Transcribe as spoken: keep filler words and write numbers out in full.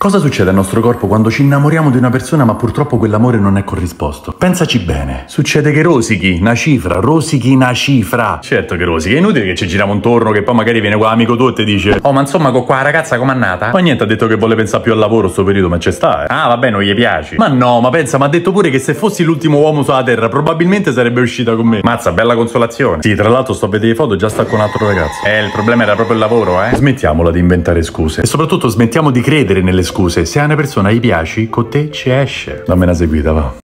Cosa succede al nostro corpo quando ci innamoriamo di una persona ma purtroppo quell'amore non è corrisposto? Pensaci bene. Succede che rosichi una cifra, rosichi una cifra. Certo che rosichi, è inutile che ci giriamo intorno, che poi magari viene qua amico tuo e ti dice: oh, ma insomma con qua ragazza com'è nata? Ma niente, ha detto che vuole pensare più al lavoro sto periodo, ma c'è sta, eh. Ah, vabbè, non gli piaci. Ma no, ma pensa, ma ha detto pure che se fossi l'ultimo uomo sulla terra probabilmente sarebbe uscita con me. Mazza, bella consolazione. Sì, tra l'altro sto a vedere le foto, già sta con un altro ragazzo. Eh, il problema era proprio il lavoro, eh. Smettiamola di inventare scuse. E soprattutto smettiamo di credere nelle scuse. Se a una persona gli piaci, con te ci esce. Dammi una seguita, va.